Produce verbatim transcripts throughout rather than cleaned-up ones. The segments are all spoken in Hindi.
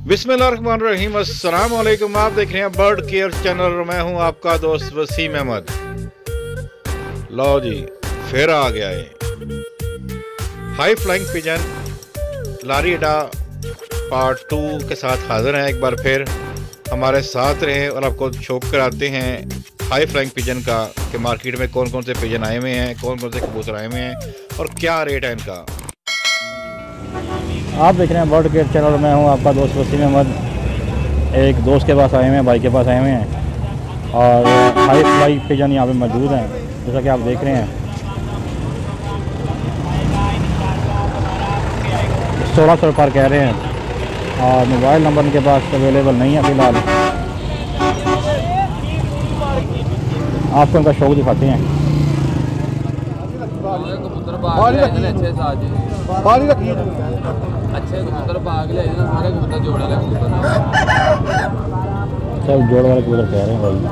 बिस्मिल्लाहिर्रहमानिर्रहीम, अस्सलाम वालेकुम। आप देख रहे हैं बर्ड केयर चैनल और मैं हूं आपका दोस्त वसीम अहमद। लो जी, फिर आ गया है हाई फ्लाइंग पिजन लारीडा पार्ट टू के साथ हाजिर हैं। एक बार फिर हमारे साथ रहें और आपको शौक कराते हैं हाई फ्लाइंग पिजन का कि मार्केट में कौन कौन से पिजन आए हुए हैं, कौन कौन से कबूतर आए हुए हैं और क्या रेट है इनका। आप देख रहे हैं बर्ड केयर चैनल, मैं हूं आपका दोस्त वसीम अहमद। एक दोस्त के पास आए हुए हैं, भाई के पास आए हुए हैं और हाई फ्लाई पिजन यहाँ पे मौजूद हैं जैसा कि आप देख रहे हैं। सोलह सौ पर कह रहे हैं और मोबाइल नंबर इनके पास अवेलेबल नहीं है फ़िलहाल। आपको उनका शौक दिखाते हैं। अच्छे कबूतर भाग ले सारे कबूतर जोड़े वाले कबूतर सब जोड़ वाले कबूतर कह रहे हैं भाई।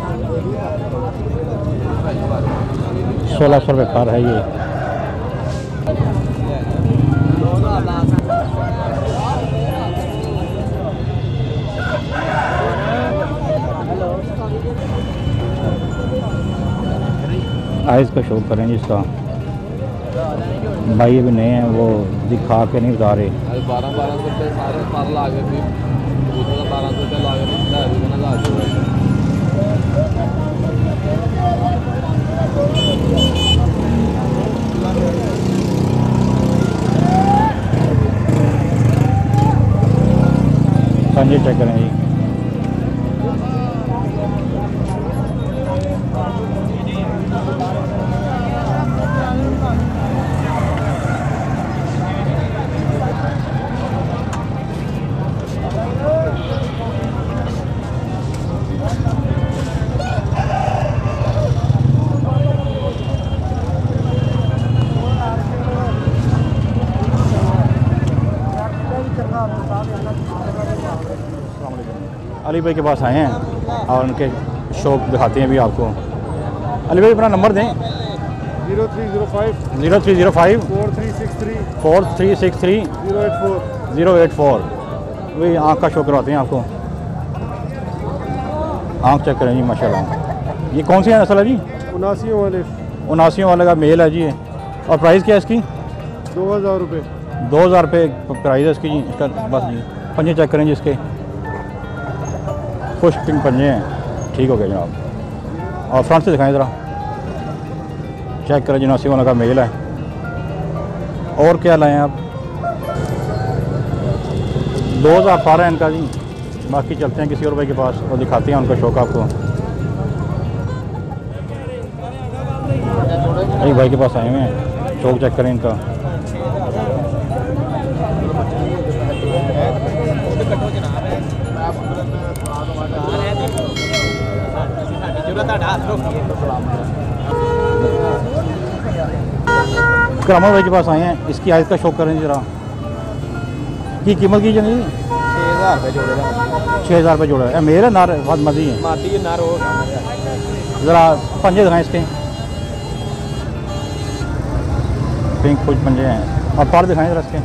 सोलह सौ रुपये पर है ये। आइस का शौक करेंगे इसका। भाई अभी नए हैं, वो दिखा के नहीं बता रहे। बारह बारह सौ रुपये सारे पर ला के भी बारह सौ रुपये ला के ला पंजे चेक करें जी। अली भाई के पास आए हैं और उनके शौक दिखाते हैं अभी आपको। अली भाई अपना नंबर दें। Zero three zero five zero three zero five four three six three four three six three zero eight four zero eight four. वही आँख का शौक करवाते हैं आपको। आँख चेक करें जी, माशाल्लाह। ये कौन सी नस्ल है जी? उनासी वाले उनासी वाले का मेल है जी। और प्राइस क्या है इसकी? दो हज़ार रुपये दो हज़ार रुपये प्राइस है इसकी जी। इसका बस जी पंजे चेक करें जी इसके। खुश पिंक पंजे हैं, ठीक हो गया जनाब। और फ्रंट से दिखाएं ज़रा, चेक करें जी। उनासी वाला का मेल है। और क्या लाएँ आप? दो हज़ार पार है इनका जी। बाकी चलते हैं किसी और भाई के पास और दिखाते हैं उनका शौक आपको। एक भाई के पास आए हुए हैं, शौक चेक करें इनका। करामा भाई के पास आए हैं, इसकी आइस का शौक करें जरा। की कीमत की जानी? छः हज़ार रुपये जोड़े छः हज़ार रुपये जोड़ा है। मेरे नार बहुत मजी है। माती है नार हो ज़रा पंजे दिखाएं इसके। पिंक कुछ पंजे हैं और पर दिखाएं ज़रा इसके।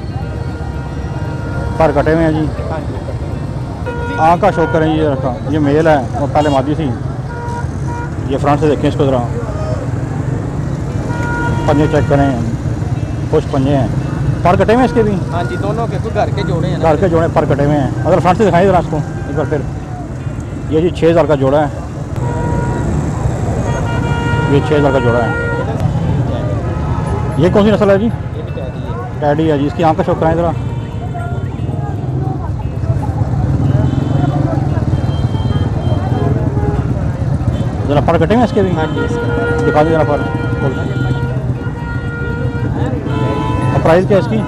पर कटे हुए हैं जी। आँख का शौक करें जी रखा। ये मेल है और पहले मादी थी। ये फ्रंट से देखें इसको ज़रा। पंजे चेक करें, कुछ पंजे हैं। पर कटे हुए हैं इसके भी? हाँ जी, दोनों के कोई घर के जोड़े हैं। घर के जोड़े पर कटे हुए हैं। अगर फ्रंट से दिखाएं ज़रा इसको एक बार फिर। ये जी छः हज़ार का जोड़ा है। ये छः हज़ार का जोड़ा है। ये कौन सी नस्ल है जी? टैडी है जी। इसकी आँख का शौक कराएं ज़रा। ज़रा पर कटे हुए इसके भी? हाँ जी, दिखा दे ज़रा पर। और प्राइस क्या है इसकी?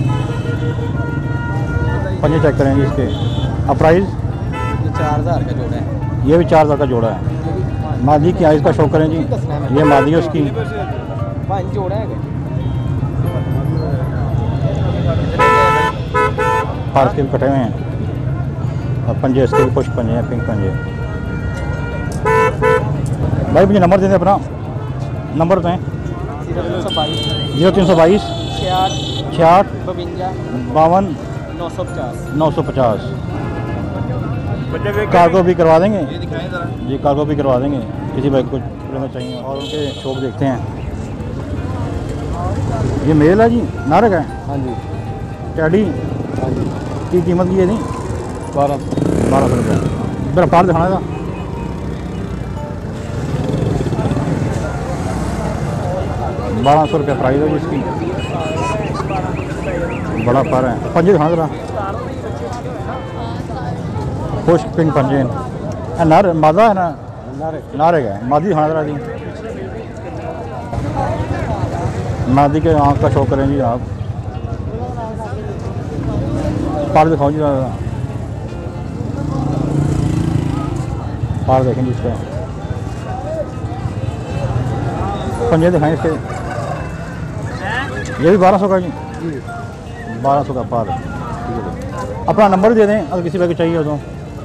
पंजे चेक करेंगे इसके। और प्राइस? ये चार हज़ार का जोड़ा है। ये भी चार हज़ार का जोड़ा है। मादी की आइस का शौक करें जी। ये मादी है उसकी। पाँच जोड़ा है। पर इसके भी कटे हुए हैं और पंजे इसके भी कुछ पंजे हैं, पिंक पंजे। भाई मुझे नंबर दे दें अपना। नंबर दें। जीरो तीन सौ बाईस छियाठ छियाठ बवंजा बावन नौ सौ पचास। नौ सौ पचास। कार्गो भी करवा देंगे? ये दिखाएं जरा। जी कार्गो भी करवा देंगे, किसी भाई को लेना चाहिए। और उनके शौक देखते हैं। ये मेल है जी, नारक है? हाँ जी। टैडी हाँ जी। की कीमत की है नहीं? बारह बारह सौ रुपये। मेरा पार दिखाना था। बारह सौ रुपये प्राइस है जी इसकी। बड़ा पार है। पंजे दिखाना जरा। खुश पिंक पंजे हैं। नर मादा है ना? नारक है। मादी दिखाना जरा जी। मादी के आँख का शौक करें जी आप। पार दिखाओ जी ज़्यादा। पार देखेंगे इसका। पंजे दिखाएं इसके। ये भी बारह सौ का जी? बारह सौ का पार। ठीक है। अपना नंबर दे दें अगर किसी भाई को चाहिए हो तो।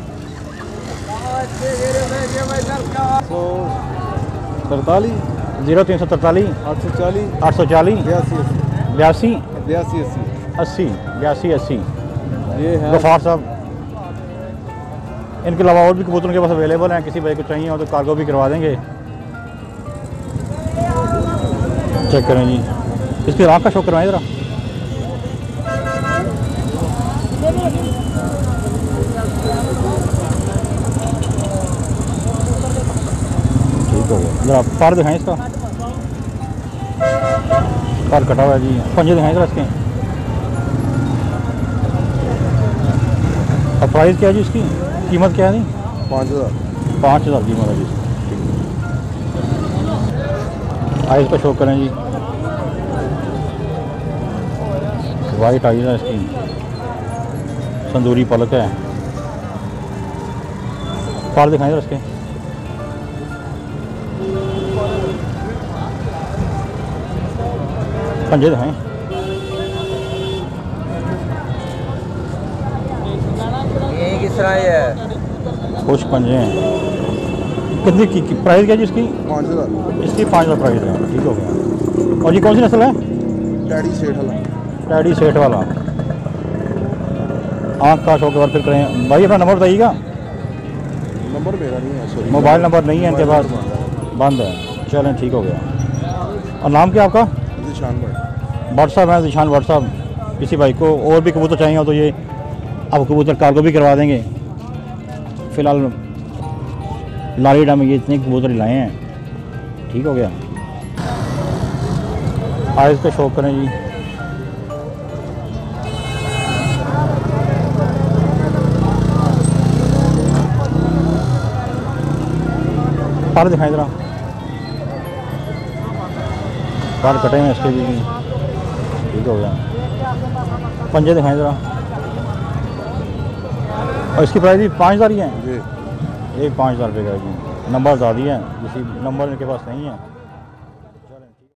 तरतालीस जीरो तीन सौ तरतालीस आठ सौ चालीस आठ सौ चालीस बयासी अस्सी बयासी बयासी अस्सी। अस्सी बयासी अस्सी। ये है गफार साहब। इनके अलावा और भी कबूतर उनके पास अवेलेबल हैं, किसी भाई को चाहिए हो तो कार्गो भी करवा देंगे। चेक करें जी। इसकी आँख का शौक करवाएं ज़रा। ठीक हो गया। ज़रा पार दिखाएं इसका। पार कटा हुआ है जी। पंजे दिखाएं ज़रा इसके। और प्राइस क्या है जी इसकी? कीमत क्या है जी? पाँच हज़ार। पाँच हज़ार कीमत है जी। आइस का शौक करें जी। वाइट आइस है इसकी। तंदूरी पलक है। पार दिखाएं जरा इसके। पंजे दिखाएं। ये किस तरह है? खुश पंजे हैं। कितनी की, की प्राइस क्या जी इसकी? पाँच हज़ार। इसकी पाँच हज़ार प्राइस है। ठीक हो गया। और ये कौन सी नस्ल है? डैडी सेठ वाला। डैडी सेठ वाला। आँख का शौक और फिर करें भाई। अपना नंबर बताइएगा। नंबर मेरा नहीं है, सॉरी। मोबाइल नंबर नहीं है इनके पास? मोबाइल बंद है। चलें ठीक हो गया। और नाम क्या आपका? नंबर निशान भाई। व्हाट्सअप है निशान व्हाट्सअप। किसी भाई को और भी कबूतर चाहिए हो तो ये आप कबूतर कार्गो भी करवा देंगे। फ़िलहाल लारीडा में ये इतने कबूतर लाए हैं। ठीक हो गया। आइस का शौक करें जी। पार दिखाएं जरा। पार कटे हैं इसके भी। ठीक हो गया। पंजे दिखाएं जरा। और इसकी प्राइस भी पाँच हज़ार ही है जी। ये पाँच हज़ार रुपये का है जी। नंबर बता दिया है, किसी नंबर इनके पास नहीं है।